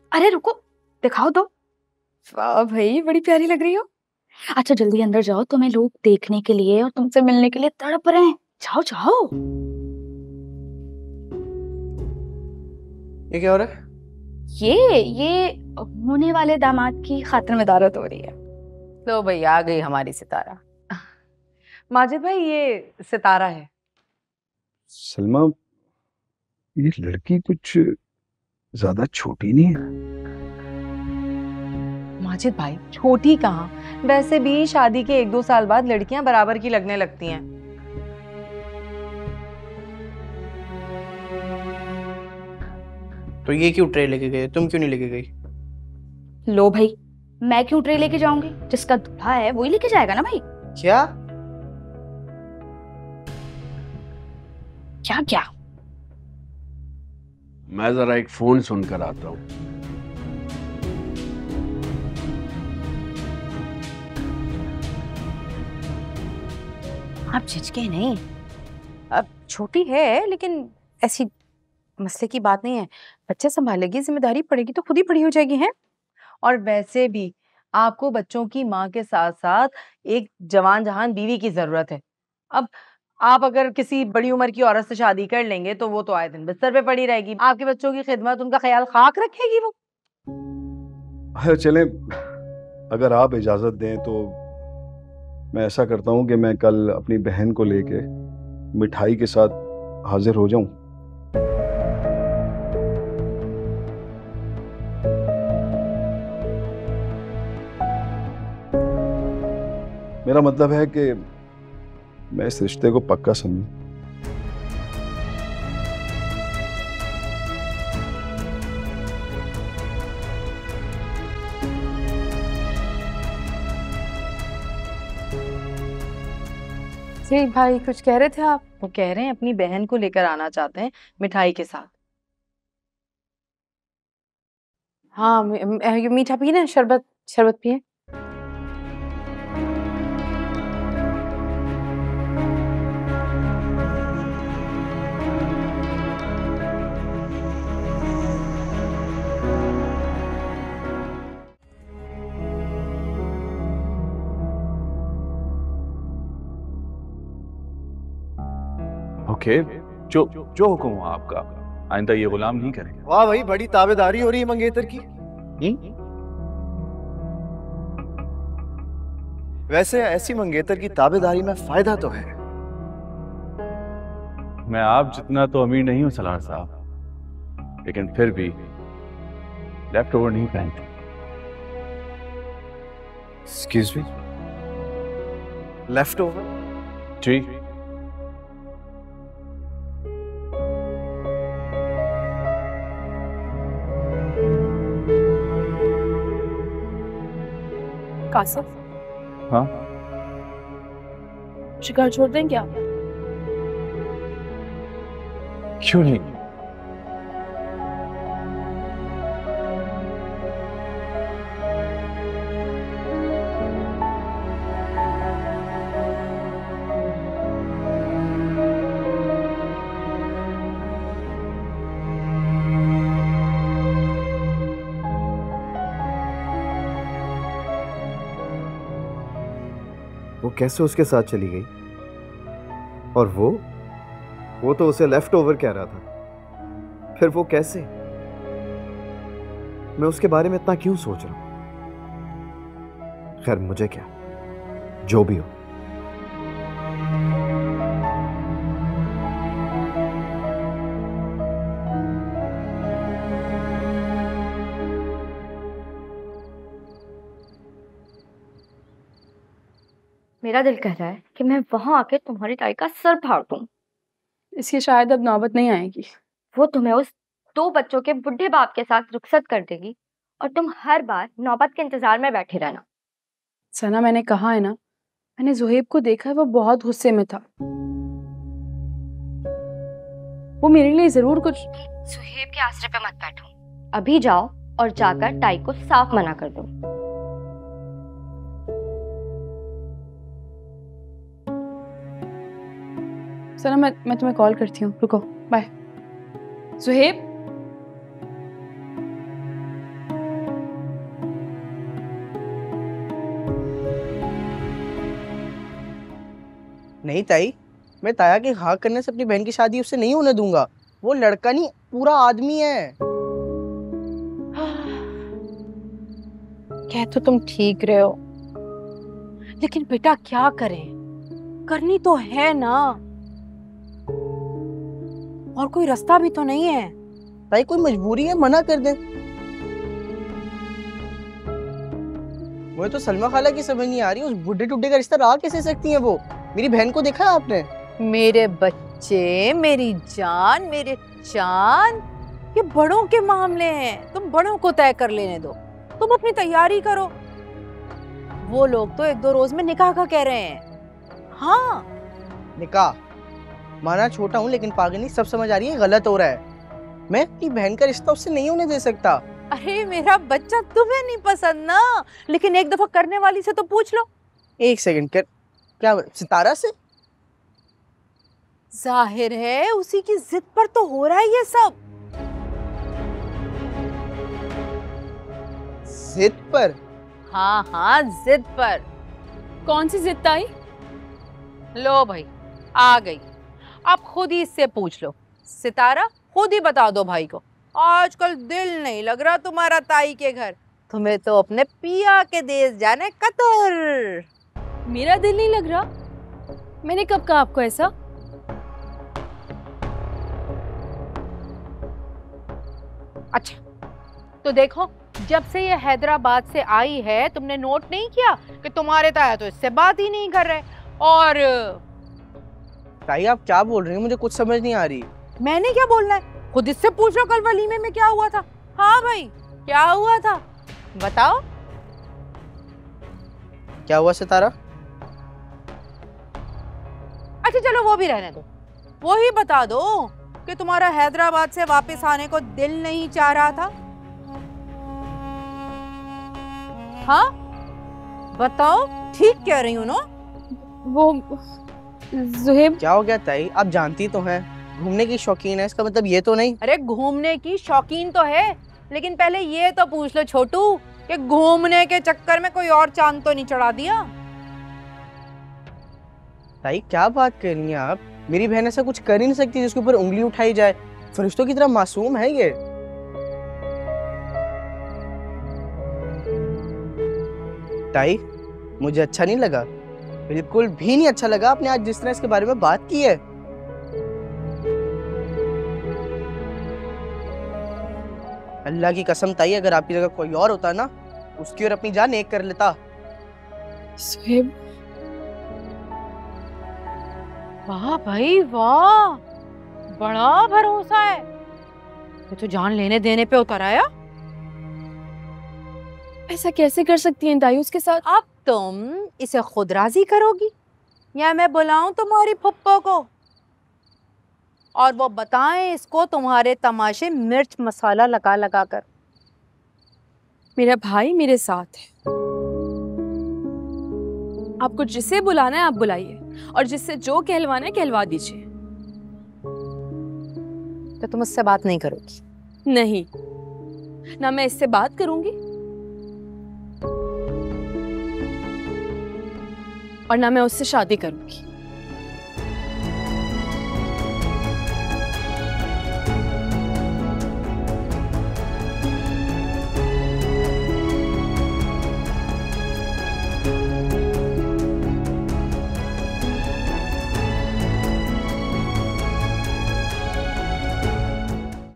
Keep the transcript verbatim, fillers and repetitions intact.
अरे रुको, दिखाओ तो। वाह भाई, बड़ी प्यारी लग रही हो। अच्छा जल्दी अंदर जाओ, तुम्हें लोग देखने के लिए और तुमसे मिलने के लिए तड़प रहे हैं। जाओ जाओ। ये क्या हो रहा है? ये ये होने वाले दामाद की खातिर मदारत हो रही है। लो भाई, आ गई हमारी सितारा। माजिद भाई, ये सितारा है। सलमा, ये लड़की कुछ ज्यादा छोटी नहीं है? माजिद भाई, छोटी कहाँ, वैसे भी शादी के एक दो साल बाद लड़कियां बराबर की लगने लगती हैं। तो ये क्यों ट्रे लेके गए, तुम क्यों नहीं लेके गई? लो भाई, मैं क्यों ट्रे लेके जाऊंगी? जिसका दूल्हा है वही लेके जाएगा ना भाई। क्या क्या क्या? मैं जरा एक फोन सुनकर आता हूँ। आप झिझके नहीं, अब छोटी है लेकिन ऐसी मसले की बात नहीं है। बच्चा संभालेगी, जिम्मेदारी पड़ेगी तो खुद ही बड़ी हो जाएगी। है और वैसे भी आपको बच्चों की माँ के साथ साथ एक जवान जहान बीवी की जरूरत है। अब आप अगर किसी बड़ी उम्र की औरत से शादी कर लेंगे तो वो तो आए दिन बिस्तर पे पड़ी रहेगी, आपके बच्चों की खिदमत, उनका ख्याल खाक रखेगी वो। हाँ चलें, अगर आप इजाजत दें तो मैं ऐसा करता हूँ कि मैं कल अपनी बहन को लेके मिठाई के साथ हाजिर हो जाऊं। मेरा मतलब है कि मैं इस रिश्ते को पक्का समझूं। जी भाई, कुछ कह रहे थे आप? वो कह रहे हैं अपनी बहन को लेकर आना चाहते हैं मिठाई के साथ। हाँ, मीठा पिए, शरबत शरबत पिए। ओके, जो जो हुक्म हो आपका, आइंदा ये गुलाम नहीं करेंगे। वाह भाई, बड़ी ताबेदारी हो रही है मंगेतर की। वैसे ऐसी मंगेतर की ताबेदारी में फायदा तो है। मैं आप जितना तो अमीर नहीं हूं सलार साहब, लेकिन फिर भी लेफ्ट ओवर नहीं पहनते। Excuse me, left over? जी, कासिम, हाँ शिकार छोड़ दें क्या? क्यों नहीं? वो कैसे उसके साथ चली गई? और वो वो तो उसे लेफ्ट ओवर कह रहा था, फिर वो कैसे? मैं उसके बारे में इतना क्यों सोच रहा हूं? खैर, मुझे क्या, जो भी हो। मेरा दिल कह रहा है कि मैं वहां आके तुम्हारी ताई का सर फाड़ दूं। इसकी शायद अब नौबत नहीं आएगी। वो तुम्हें उस दो बच्चों के बुढ़े बाप के साथ रुखसत कर देगी और तुम हर बार नौबत के इंतजार में बैठे रहना। सना, मैंने कहा है ना, मैंने जुहेब को देखा है, वो बहुत गुस्से में था। वो मेरे लिए जरूर कुछ। सुहेब के आसरे पे मत बैठो, अभी जाओ और जाकर ताई को साफ मना कर दो। सना, मैं मैं तुम्हें कॉल करती हूँ, रुको, बाय। सुहेब, नहीं ताई, मैं ताया के हाँ करने से अपनी बहन की शादी उससे नहीं होने दूंगा। वो लड़का नहीं, पूरा आदमी है। कह तो तुम ठीक रहे हो, लेकिन बेटा क्या करें, करनी तो है ना, और कोई रास्ता भी तो नहीं है। ताई कोई मजबूरी है, मना कर दे। मुझे तो सलमा खाला की समझ नहीं आ रही, उस बुढ़े टुड्डे का रिश्ता रहा कैसे सकती हैं वो? मेरी बहन को देखा है आपने? मेरे बच्चे, मेरी जान, मेरे चांद, ये बड़ों के मामले हैं, तुम बड़ों को तय कर लेने दो, तुम अपनी तैयारी करो। वो लोग तो एक दो रोज में निकाह का कह रहे हैं। हाँ निकाह, माना छोटा हूँ लेकिन पागली सब समझ आ रही है गलत हो रहा है। मैं अपनी बहन का रिश्ता उससे नहीं होने दे सकता। अरे मेरा बच्चा, तुम्हें नहीं पसंद ना, लेकिन एक दफा करने वाली से तो पूछ लो। एक सेकंड कर, क्या सितारा से? जाहिर है उसी की जिद पर तो हो रहा है ये सब। जिद पर? हाँ हाँ जिद पर। कौन सी जिद ताई? लो भाई आ गई, आप खुद ही इससे पूछ लो। सितारा खुद ही बता दो भाई को, आजकल दिल नहीं लग रहा तुम्हारा ताई के घर, तुम्हें तो अपने पिया के देश जाने कतर। मेरा दिल नहीं लग रहा? मैंने कब कहा आपको ऐसा? अच्छा तो देखो, जब से ये हैदराबाद से आई है तुमने नोट नहीं किया कि तुम्हारे ताया तो इससे बात ही नहीं कर रहे। और ताई आप क्या बोल रही हैं, मुझे कुछ समझ नहीं आ रही। मैंने क्या बोलना है, खुद इससे पूछ लो कल वलीमे में क्या हुआ था। हाँ भाई क्या हुआ था बताओ। क्या हुआ सितारा? अच्छा चलो वो भी रहने दो, वो ही बता दो कि तुम्हारा हैदराबाद से वापस आने को दिल नहीं चाह रहा था। हाँ बताओ, ठीक कह रही हूँ ना? वो ज़ुहैब। क्या हो गया ताई, आप जानती तो हैं घूमने की शौकीन है, इसका मतलब ये तो नहीं। अरे घूमने की शौकीन तो है, लेकिन पहले ये तो पूछ लो छोटू कि घूमने के चक्कर में कोई और चांद तो नहीं चढ़ा दिया। ताई क्या बात कर रही हैं आप? मेरी बहन ऐसा कुछ कर ही नहीं सकती जिसके ऊपर उंगली उठाई जाए। फरिश्तों की तरह मासूम है ये। ताई मुझे अच्छा नहीं लगा, बिल्कुल भी नहीं अच्छा लगा आपने आज जिस तरह इसके बारे में बात की है। अल्लाह की कसम ताई, अगर आपकी जगह कोई और होता ना, उसकी और अपनी जान एक कर लेता। ज़ुहैब। वाह भाई वाह, बड़ा भरोसा है, ये तो जान लेने देने पे उतर आया। ऐसा कैसे कर सकती हैं ताई उसके साथ? अब तुम इसे खुद राजी करोगी या मैं बुलाऊं तुम्हारी फुप्पो को और वो बताएं इसको तुम्हारे तमाशे मिर्च मसाला लगा लगा कर? मेरा भाई मेरे साथ है, आपको जिसे बुलाना है आप बुलाइए, और जिससे जो कहलवाना है कहलवा दीजिए। तो तुम उससे बात नहीं करोगी? नहीं, ना मैं इससे बात करूंगी और ना मैं उससे शादी करूंगी।